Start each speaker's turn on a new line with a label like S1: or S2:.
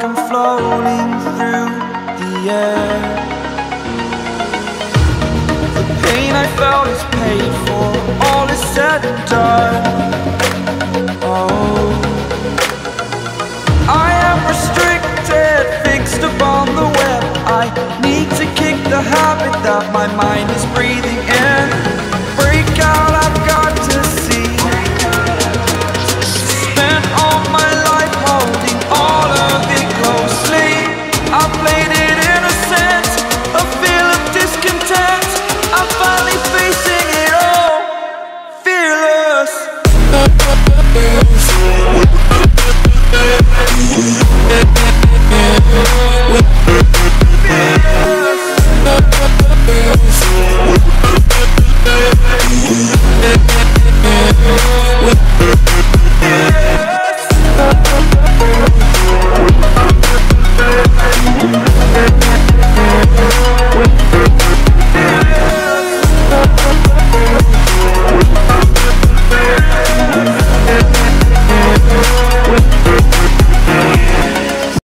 S1: like I'm floating through the air. The pain I felt is paid for, all is said and done.